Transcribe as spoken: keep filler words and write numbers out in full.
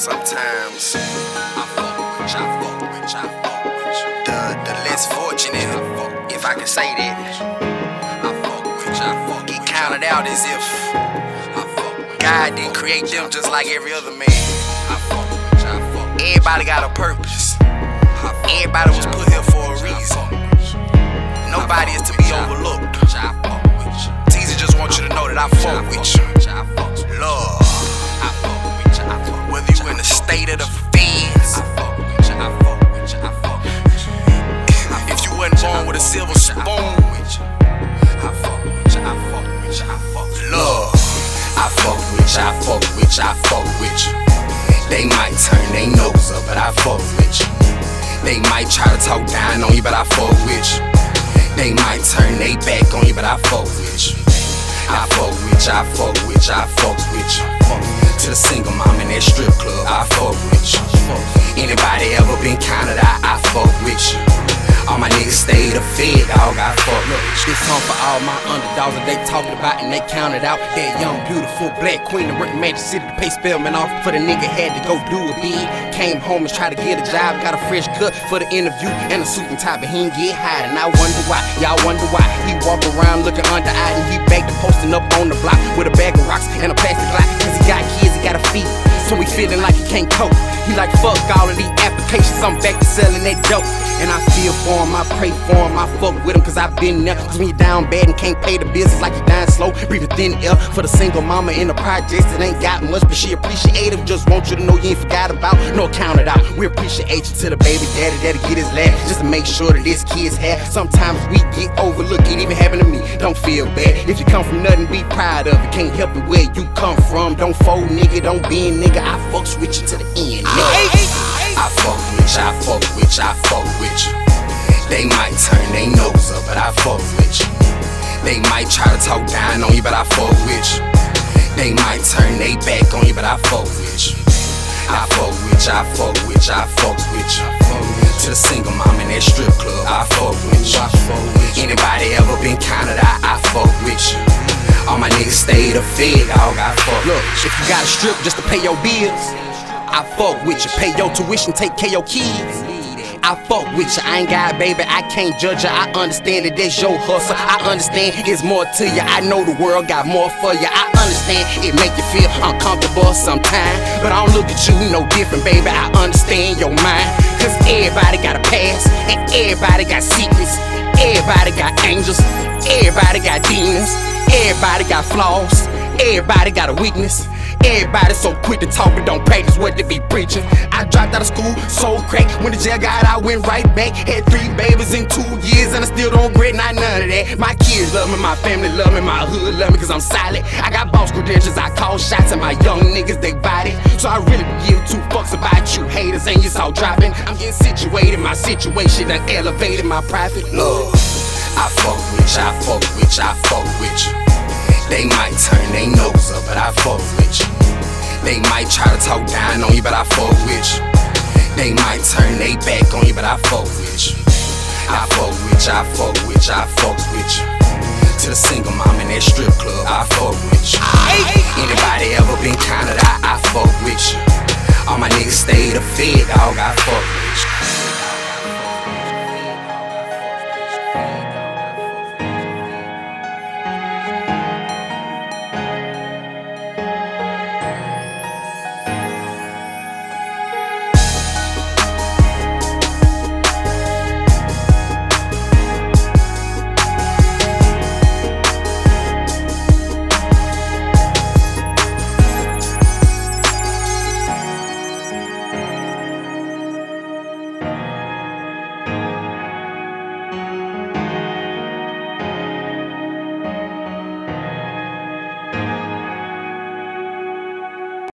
Sometimes I fuck with you, I fuck with you, I fuck with you. The, the less fortunate, if I can say that, I fuck with you, I fuck get counted out as if I fuck God didn't create them just like every other man. I fuck with you, I fuck with you. Everybody got a purpose. Everybody was put here for a reason. Nobody is to be overlooked. Teezy just want you to know that I fuck with you. Love. Whether you in the state of the feds, if you wasn't born with a silver spoon, love. I fuck with you, I fuck with you, I fuck with you. They might turn their nose up, but I fuck with you. They might try to talk down on you, but I fuck with you. They might turn their back on you, but I fuck with you. I fuck with you, I fuck with you, I fuck with you. To the single mom in that strip club, I fuck with you. Anybody ever been counted out, I fuck with you. All my niggas stay the fed, dog, I fuck with you. This song for all my underdogs that they talked about and they counted out. That young, beautiful black queen that worked in Magic City to pay Spellman off. For the nigga had to go do a bid. Came home and tried to get a job, got a fresh cut for the interview and a suit and tie, but he ain't get hired. And I wonder why, y'all wonder why. He walk around looking under-eyed and he back to posting up on the block with a bag of rocks and a plastic block. Cause he got kids, he got a feet, so he feeling like he can't cope. He like, fuck all of these applications, I'm back to selling that dope. And I feel for him, I pray for him, I fuck with him cause I been there. Cause when you down bad and can't pay the bills, it's like you dying slow, breathing thin air. For the single mama in the projects that ain't got much, but she appreciative. Just want you to know you ain't forgot about, nor count it out. We appreciate you to the baby daddy that'll get his laugh, just to make sure that his kids have. Sometimes we get overlooked, it even happen to me. Don't feel bad, if you come from nothing, be proud of it. Can't help it where you come from. Don't fold nigga, don't be a nigga. I fucks with you to the end, nigga. I fuck with you, I fuck with you, I fuck with you. They might turn their nose up, but I fuck with you. They might try to talk down on you, but I fuck with you. They might turn their back on you, but I fuck with you. I fuck with you, I fuck with you, I fuck with you. To the single mom in that strip club, I fuck with you. Anybody ever been counted out, I fuck with you. All my niggas stay the fed, dog, I fuck. Look, if you got a strip just to pay your bills, I fuck with you. Pay your tuition, take care of your kids, I fuck with you. I ain't got baby, I can't judge you. I understand that that's your hustle. I understand it's more to you. I know the world got more for you. I understand it make you feel uncomfortable sometimes, but I don't look at you no different, baby. I understand your mind, cause everybody got a past and everybody got secrets. Everybody got angels, everybody got demons, everybody got flaws, everybody got a weakness. Everybody so quick to talk but don't practice what they be preaching. I dropped out of school, so crack. When the jail got out, I went right back. Had three babies in two years and I still don't regret not none of that. My kids love me, my family love me, my hood love me cause I'm solid. I got boss credentials, I call shots and my young niggas, they body. So I really give two fucks about you haters and you all dropping. I'm getting situated, my situation done elevated my profit. Love, I fuck with you, I fuck with you, I fuck with you. They might turn their nose up, but I fuck with you. They might try to talk down on you, but I fuck with you. They might turn their back on you, but I fuck with you. I fuck with you, I fuck with you, I fuck with you. To the single mom in that strip club, I fuck with you. Anybody ever been counted out, I fuck with you. All my niggas stay the fed, dog, I fuck with you.